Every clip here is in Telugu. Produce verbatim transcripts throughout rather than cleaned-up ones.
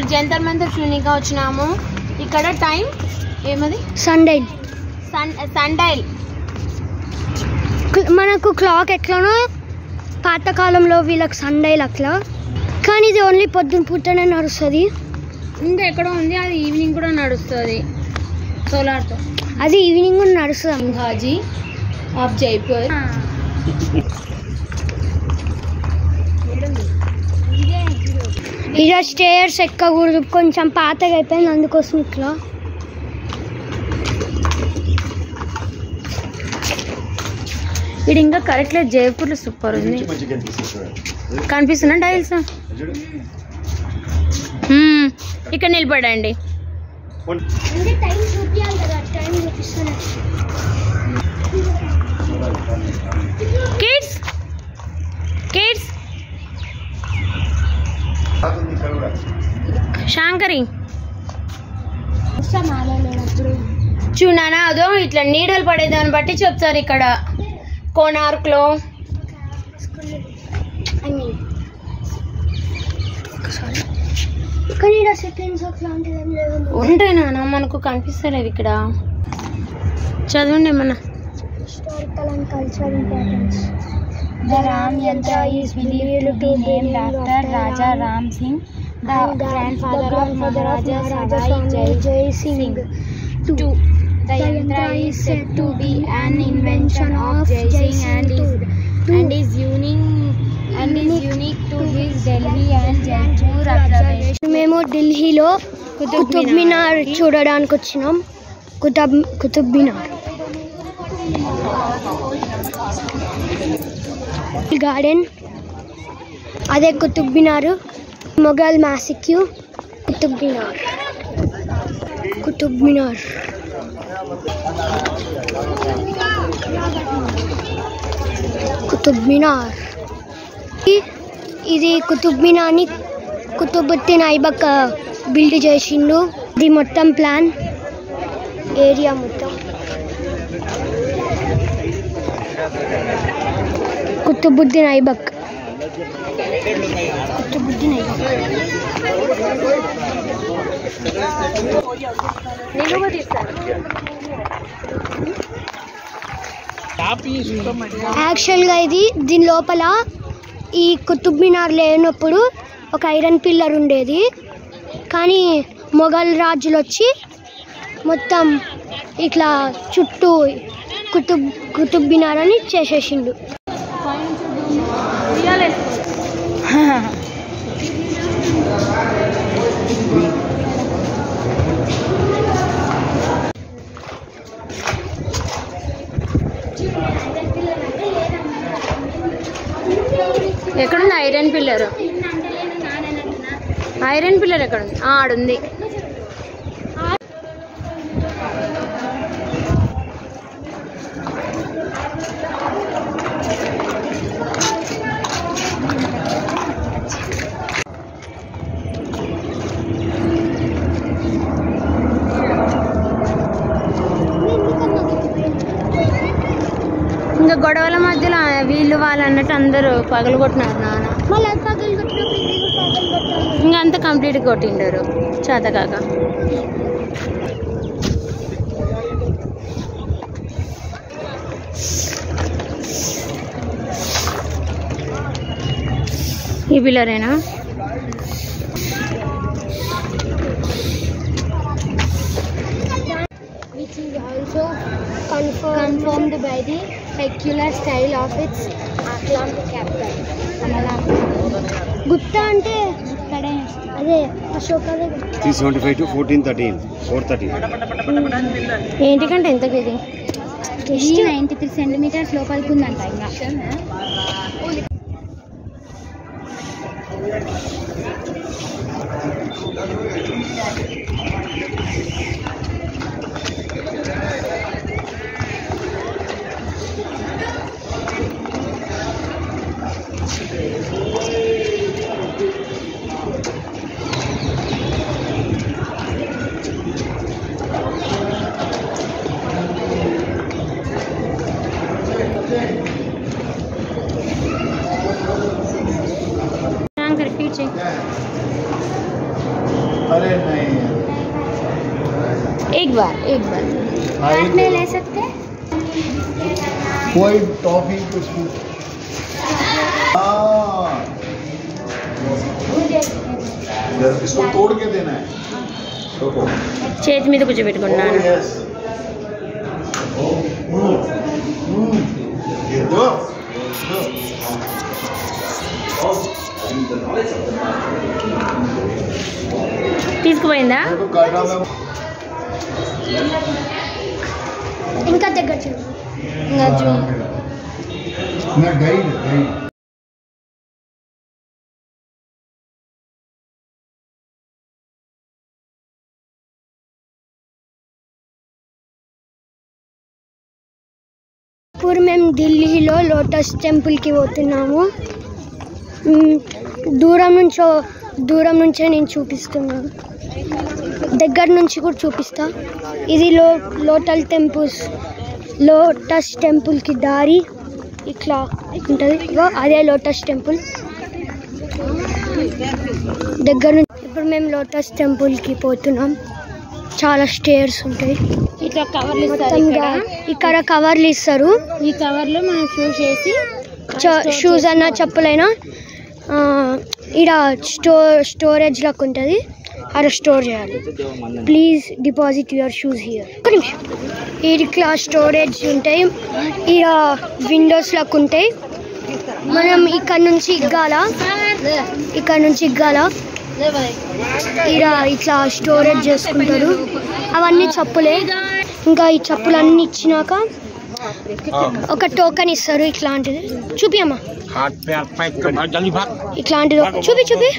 జంతర్ మంతర్ చూడనీకి వచ్చినాము. ఇక్కడ టైం ఏమది సండైల్ సన్ సండైల్ మనకు క్లాక్ ఎట్లానో పాతకాలంలో వీళ్ళకి సండైల్ అట్లా, కానీ ఇది ఓన్లీ పొద్దున పూటనే నడుస్తుంది. ఇంకా ఎక్కడో ఉంది అది ఈవినింగ్ కూడా నడుస్తుంది సోలార్తో. అది ఈవినింగ్ కూడా నడుస్తుంది. ఘాజీ ఆఫ్ జైపూర్. ఇక స్టేయర్స్ ఎక్కకూడదు, కొంచెం పాతగా అయిపోయింది అందుకోసం ఇట్లా. ఇది ఇంకా కరెక్ట్ లేదు, జైపూర్లో సూపర్ ఉంది. కనిపిస్తున్నా టైల్స్. ఇక్కడ నిలబడండి. కిడ్స్ కిడ్స్ శాంకరి చూనానా అదో ఇట్లా నీడలు పడేదాన్ని బట్టి చెప్తారు ఇక్కడ కోనార్క్ లో. ఉంటాయి నాన్న, మనకు కనిపిస్తలేవు ఇక్కడ. చదవండి ఏమన్నా. Historical and cultural importance. The Ram Yantra is believed to be named after Raja Ram Singh, the grandfather of Maharaja Sawai Jai Singh. Two, the Yantra is said to be an invention of Jai Singh and is and is unique and is unique to his Delhi and Jaipur observation. మేము ఢిల్లీలో కుతుబ్ మినార్ చూడడానికి వచ్చినాం. కుతుబ్ కుతుబ్ మినార్ గార్డెన్, అదే కుతుబ్ మినార్. మొఘల్ మాసిక్యూ కుతుబ్ మినార్ కుతుబ్ మినార్ కుతుబ్ మినార్ ఇది కుతుబ్ మినార్ని కుతుబుద్దీన్ ఐబక్ బిల్డ్ చేసిండు. ఇది మొత్తం ప్లాన్ ఏరియా మొత్తం కుతుబుద్దీన్ ఐబక్ కుతుబుద్దీన్ ఐబక్ యాక్చువల్గా ఇది దీని లోపల ఈ కుతుబ్ మినార్ లేనప్పుడు ఒక ఐరన్ పిల్లర్ ఉండేది, కానీ మొఘల్ రాజులు వచ్చి మొత్తం ఇట్లా చుట్టూ కుతుబ్ కుతుబ్ మినార్ అని చేసేసిండు. ఎక్కడుంది ఐరన్ పిల్లర్? ఐరన్ పిల్లర్ ఎక్కడుంది? ఆడుంది. ఇంకా గొడవల మధ్యలో వీళ్ళు వాళ్ళు అన్నట్టు అందరూ పగలు కొట్టినారు నాన్న. ఇంకా అంతా కంప్లీట్గా కొట్టిండారు చేతకాక. ఈ పిల్లరేనా? Which is also confirmed by the secular style of its Aklam capital. Gupta ante అదే అశోకదే. three seventy-five to fourteen thirteen four thirty. ఏంటికంటే ఎంతకి ఇది? నైంటీ త్రీ సెంటీమీటర్స్ లోపలికి ఉందంట. ఇంకా अरे नहीं एक बार एक बार हाँ, एक में दो। ले सकते हैं? कोई टॉफी कुछ भी हाँ इसको तोड़ के देना है देखो చేతి మీద కూర్చోబెట్టుకున్నాను Oh, yes. Mm. Mm. Go. Go. తీసుకుపోయిందా देखो काटा में ఇంకా దగ్గర చూడు. ఇంకా చూ मैं गाइड गाइड ఇప్పుడు మేము ఢిల్లీలో లోటస్ టెంపుల్కి పోతున్నాము. మ్, దూరం నుంచో దూరం నుంచే నేను చూపిస్తున్నాను, దగ్గర నుంచి కూడా చూపిస్తా. ఇది లో లోటల్ టెంపుల్స్ లోటస్ టెంపుల్కి దారి ఇట్లా ఉంటుంది. ఇగో అదే లోటస్ టెంపుల్ దగ్గర నుంచి. ఇప్పుడు మేము లోటస్ టెంపుల్కి పోతున్నాం. చాలా స్టేర్స్ ఉంటాయి. ఇట్లా కవర్లు ఇస్తారు మొత్తం ఇక్కడ. గా- ఇక్కడ కవర్లు ఇస్తారు. ఈ కవర్ లో మనం షూస్ చేసి షూస్ అన్న చెప్పులైనా ఇక్కడ స్టో స్టోరేజ్ లాగా ఉంటుంది, అక్కడ స్టోర్ చేయాలి. Please deposit your shoes here. ఒక నిమిషం. ఇట్లా స్టోరేజ్ ఉంటాయి, ఇక్కడ విండోస్ లాగా ఉంటాయి. మనం ఇక్కడ నుంచి ఇగ్గాల ఇక్కడ నుంచి ఇగ్గాల ఇక్కడ ఇట్లా స్టోరేజ్ చేసుకుంటారు. అవన్నీ చెప్పులే. ఇంకా ఈ చెప్పులన్నీ ఇచ్చినాక ఒక టోకెన్ ఇస్తారు. ఇట్లాంటిది చూపి అమ్మా, हाथ पे हाथ पैक कर भाग जल्दी भाग ఇట్లాంటిది ఒక- చూపి చూపి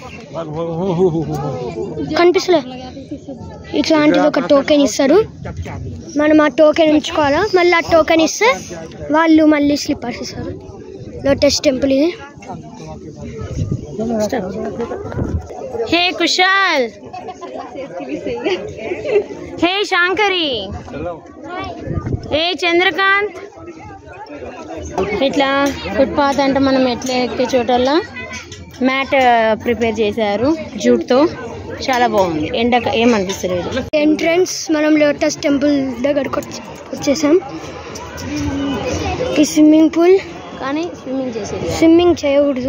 కనిపిస్తలే. ఇట్లాంటిది ఒక టోకెన్ ఇస్తారు. మనం ఆ టోకెన్ ఉంచుకోవాలా. మళ్ళీ ఆ టోకెన్ ఇస్తే వాళ్ళు మళ్ళీ స్లిప్పర్స్ ఇస్తారు. లోటస్ టెంపుల్ ఇది. హే కుశాల్, హే శాంకరి, హే చంద్రకాంత్. ఇట్లా ఫుట్పాత్ అంటే మనం ఎట్లా ఎక్కే చోటల్లో మ్యాట్ ప్రిపేర్ చేశారు జూట్తో. చాలా బాగుంది. ఎండక ఏమనిపిస్తలేదు. ఎంట్రన్స్ మనం లోటస్ టెంపుల్ దగ్గరకు వచ్చి వచ్చేసాం. ఈ స్విమ్మింగ్ పూల్, కానీ స్విమ్మింగ్ చేసేది కాదు. స్విమ్మింగ్ చేయకూడదు.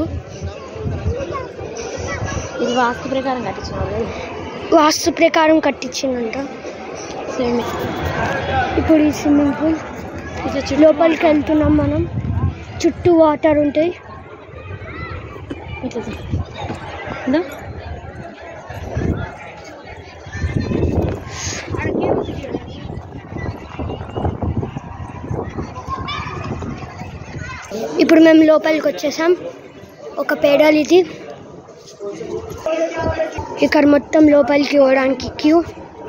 ఇది వాస్తు ప్రకారం కట్టించిన వాళ్ళు. వాస్తు ప్రకారం కట్టించిందంట. స్విమ్మింగ్ ఇప్పుడు ఈ స్విమ్మింగ్ పూల్ లోపలికి వెళ్తున్నాం మనం. చుట్టూ వాటర్ ఉంటాయి. ఇట్లా ఇదో. ఇప్పుడు మేము లోపలికి వచ్చేసాం. ఒక పేడాలి ఇది. ఇక్కడ మొత్తం లోపలికి పోవడానికి క్యూ.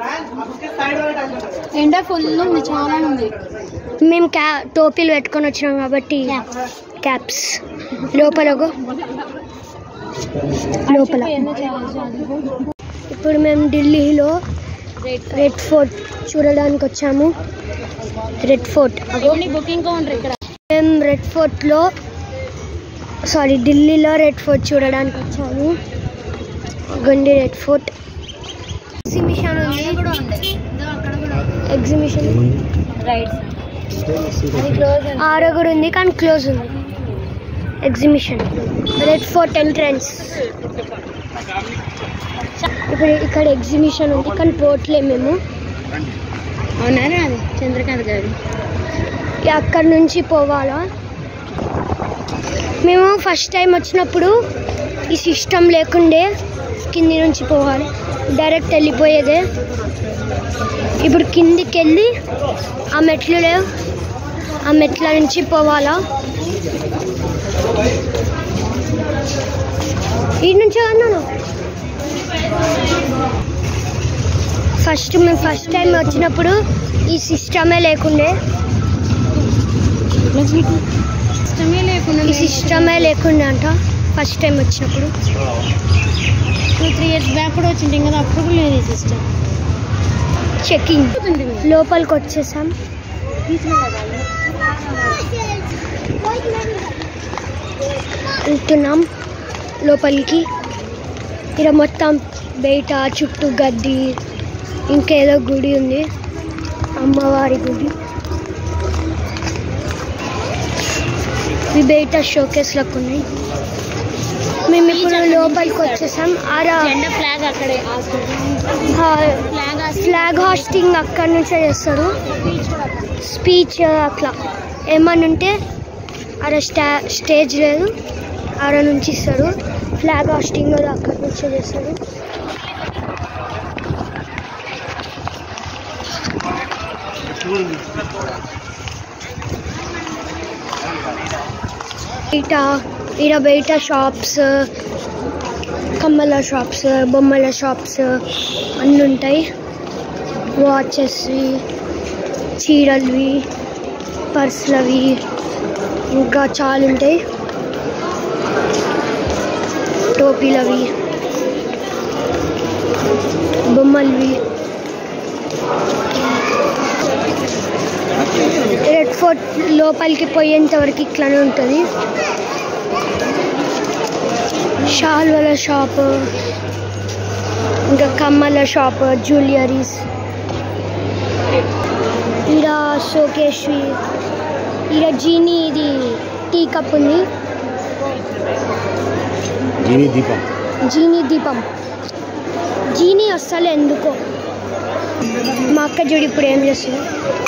ఎండ ఫుల్ ఉంది, చాలా ఉంది. మేము క్యా టోపీలు పెట్టుకొని వచ్చినాం కాబట్టి క్యాప్స్. లోపల గో. లోపల ఇప్పుడు మేము ఢిల్లీలో రెడ్ ఫోర్ట్ చూడడానికి వచ్చాము. రెడ్ ఫోర్ట్ బుకింగ్ కౌంటర్ ఇక్కడ. మేము రెడ్ ఫోర్ట్లో సారీ ఢిల్లీలో రెడ్ ఫోర్ట్ చూడడానికి వచ్చాము. గండి రెడ్ ఫోర్ట్ ఎగ్జిబిషన్ ఉంది. ఎగ్జిబిషన్ ఆరుగురు ఉంది కానీ క్లోజ్ ఉంది. Exhibition Red Fort entrance. ఇప్పుడు ఇక్కడ ఎగ్జిబిషన్ ఉంది కానీ పోట్లే మేము. అవునారా అది చంద్రకాంత్ గారు. అక్కడి నుంచి పోవాలా. మేము ఫస్ట్ టైం వచ్చినప్పుడు ఈ సిస్టమ్ లేకుండే కింది నుంచి పోవాలి, డైరెక్ట్ వెళ్ళిపోయేదే. ఇప్పుడు కిందికి వెళ్ళి ఆ మెట్లు లేవు, ఆ మెట్ల నుంచి పోవాలా. ఈ నుంచి అన్నాను. ఫస్ట్ మేము ఫస్ట్ టైం వచ్చినప్పుడు ఈ సిస్టమే లేకుండే. ఇష్టమే లేకుండా ఈ సిస్టమే లేకుండా అంట ఫస్ట్ టైం వచ్చినప్పుడు. టూ త్రీ ఇయర్స్ బ్యాక్ కూడా వచ్చింది కదా, అప్పుడు కూడా లేదు ఈ సిస్టమ్. చెకింగ్ లోపలికి వచ్చేసాం. వెళ్తున్నాం లోపలికి. ఇక్కడ మొత్తం బయట చుట్టూ గడ్డి, ఇంకేదో గుడి ఉంది, అమ్మవారి గుడి. ఈ బయట షోకేస్ లకు ఉన్నాయి. మేము ఇప్పుడు లోపలికి వచ్చేసాం. ఆరా ఫ్లాగ్ అక్కడే ఫ్లాగ్ హాస్టింగ్ అక్కడి నుంచే చేస్తారు. స్పీచ్ అట్లా ఏమన్నా ఉంటే అక్కడ స్టా స్టేజ్ లేదు, ఆడ నుంచి ఇస్తారు. ఫ్లాగ్ హాస్టింగ్ అక్కడి నుంచే చేస్తారు. బయట ఈడ బయట షాప్స్, కమ్మల షాప్స్, బొమ్మల షాప్స్ అన్నీ ఉంటాయి. వాచెస్వి, చీరలువి, పర్సులవి ఇంకా చాలా ఉంటాయి. టోపీలవి, బొమ్మలవి. రెడ్ ఫోర్ట్ లోపలికి పోయేంత వరకు ఇట్లానే ఉంటుంది. షాల్వల షాప్, ఇంకా కమ్మల షాప్, జ్యువెలరీస్. ఈడ షోకేష్వి, ఈడ జీనీ ఇది టీ కప్ ఉంది. జీనీ దీపం జీనీ దీపం జీనీ వస్తలే ఎందుకో. మా అక్క చూడు ఇప్పుడు ఏం చేస్తుంది.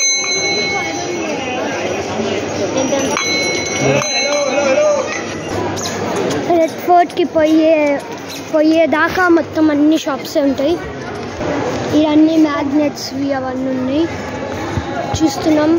రెడ్ ఫోర్ట్కి పోయే పోయేదాకా మొత్తం అన్ని షాప్స్ ఉంటాయి. ఇవన్నీ మ్యాగ్నెట్స్వి అవన్నీ ఉన్నాయి, చూస్తున్నాం.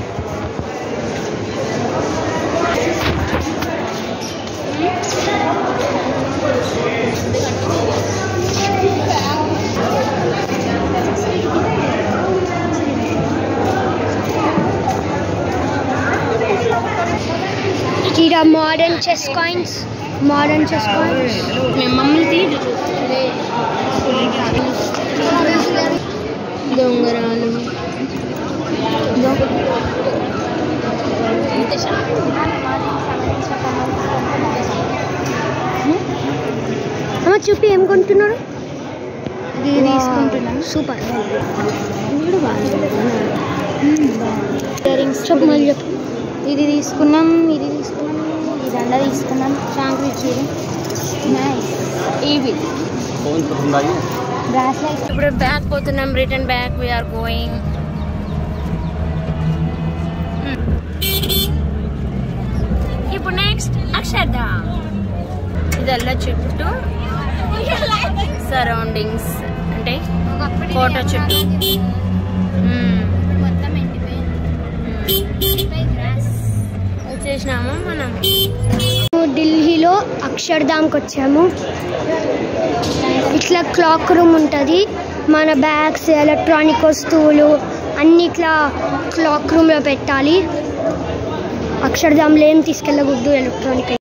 ఇక్కడ modern chess coins, modern chess coins. మమ్మల్ని దొంగరాలు అమ్మ చూపి ఏం కొంటున్నారు? ఇది తీసుకుంటున్నాను. సూపర్. చెప్పు మళ్ళీ చెప్పు. ఇది తీసుకున్నాం, ఇది తీసుకున్నాం, ఈ దండ తీసుకున్నాం, షాంకు ఇచ్చేది. ఇవి ఇప్పుడు బ్యాక్ పోతున్నాం. Return back we are going. ఇప్పుడు నెక్స్ట్ అక్షర్ధామ్. ఇదల్లా చుట్టూ సరౌండింగ్స్ అంటే కోట చుట్టూ వచ్చేసినాము మనం. ఢిల్లీలో అక్షర్ధామ్కి వచ్చాము. ఇట్లా క్లాక్ రూమ్ ఉంటుంది. మన బ్యాగ్స్, ఎలక్ట్రానిక్ వస్తువులు అన్ని ఇట్లా క్లాక్ రూమ్లో పెట్టాలి. అక్షర్ధామ్లో ఏం తీసుకెళ్ళకూడదు ఎలక్ట్రానిక్.